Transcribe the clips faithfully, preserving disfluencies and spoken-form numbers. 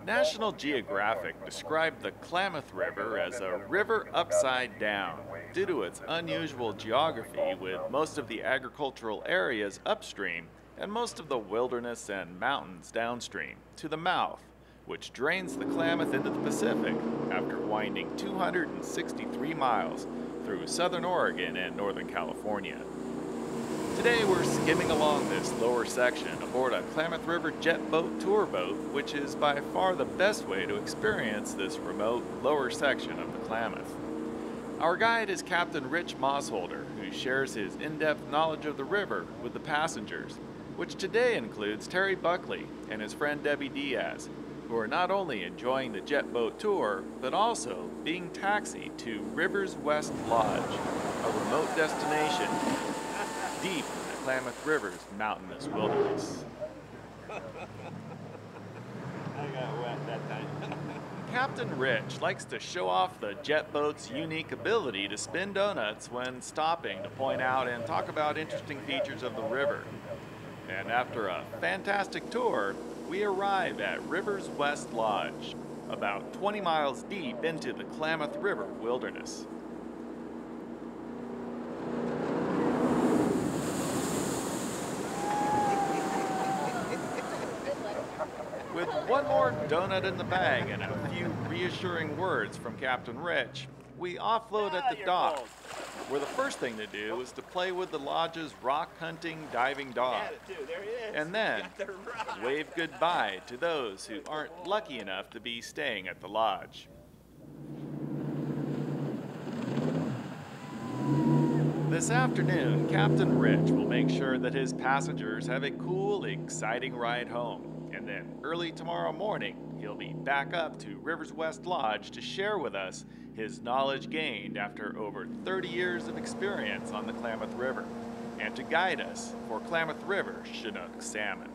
National Geographic described the Klamath River as a river upside down due to its unusual geography, with most of the agricultural areas upstream and most of the wilderness and mountains downstream to the mouth, which drains the Klamath into the Pacific after winding two hundred sixty-three miles through southern Oregon and northern California. Today we're skimming along this lower section aboard a Klamath River jet boat tour boat, which is by far the best way to experience this remote lower section of the Klamath. Our guide is Captain Rich Mossholder, who shares his in-depth knowledge of the river with the passengers, which today includes Terry Buckley and his friend Debbie Diaz, who are not only enjoying the jet boat tour, but also being taxied to River's West Lodge, a remote destination deep in the Klamath River's mountainous wilderness. I got wet that time. Captain Rich likes to show off the jet boat's unique ability to spin donuts when stopping to point out and talk about interesting features of the river. And after a fantastic tour, we arrive at River's West Lodge, about twenty miles deep into the Klamath River wilderness. With one more donut in the bag and a few reassuring words from Captain Rich, we offload at the dock, where the first thing to do is to play with the lodge's rock-hunting diving dog, and then wave goodbye to those who aren't lucky enough to be staying at the lodge. This afternoon, Captain Rich will make sure that his passengers have a cool, exciting ride home. And then early tomorrow morning, he'll be back up to River's West Lodge to share with us his knowledge gained after over thirty years of experience on the Klamath River, and to guide us for Klamath River Chinook salmon.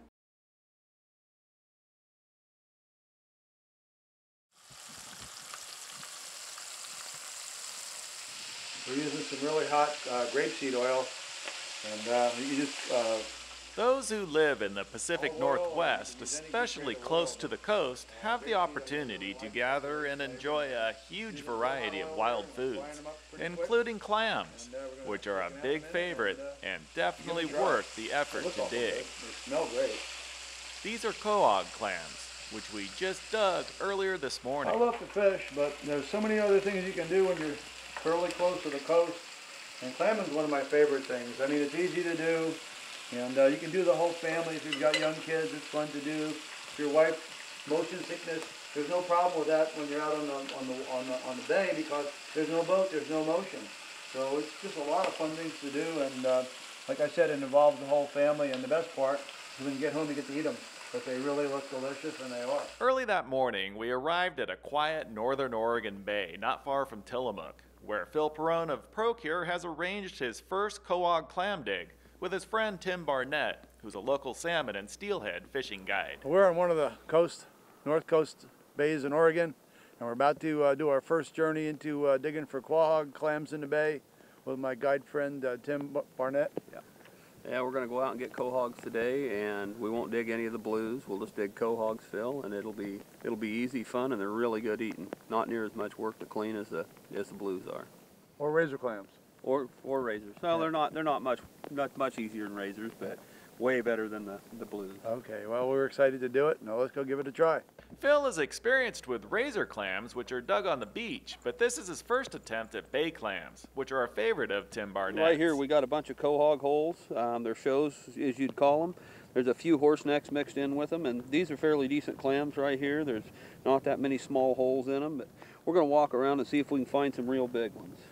We're using some really hot uh, grapeseed oil, and uh, you just uh, Those who live in the Pacific Northwest, especially close to the coast, have the opportunity to gather and enjoy a huge variety of wild foods, including clams, which are a big favorite and definitely worth the effort to dig. They smell great. These are quahog clams, which we just dug earlier this morning. I love to fish, but there's so many other things you can do when you're fairly close to the coast, and clamming is one of my favorite things. I mean, it's easy to do. And uh, you can do the whole family. If you've got young kids, it's fun to do. If your wife, motion sickness, there's no problem with that when you're out on the, on the, on the, on the bay, because there's no boat, there's no motion. So it's just a lot of fun things to do. And uh, like I said, it involves the whole family. And the best part is when you get home, you get to eat them, because they really look delicious, and they are. Early that morning, we arrived at a quiet northern Oregon bay not far from Tillamook, where Phil Perrone of Procure has arranged his first quahog clam dig with his friend Tim Barnett, who's a local salmon and steelhead fishing guide. We're on one of the coast, north coast bays in Oregon, and we're about to uh, do our first journey into uh, digging for quahog clams in the bay with my guide friend uh, Tim Barnett. Yeah. Yeah, we're going to go out and get quahogs today, and we won't dig any of the blues. We'll just dig quahogs, Phil, and it'll be it'll be easy, fun, and they're really good eating. Not near as much work to clean as the as the blues are. Or razor clams. Or or razors. No, they're not they're not much not much easier than razors, but way better than the, the blues. Okay, well, we're excited to do it. Now let's go give it a try. Phil is experienced with razor clams, which are dug on the beach, but this is his first attempt at bay clams, which are a favorite of Tim Barnett. Right here we got a bunch of quahog holes. Um, they're shows, as you'd call them. There's a few horse necks mixed in with them, and these are fairly decent clams right here. There's not that many small holes in them, but we're going to walk around and see if we can find some real big ones.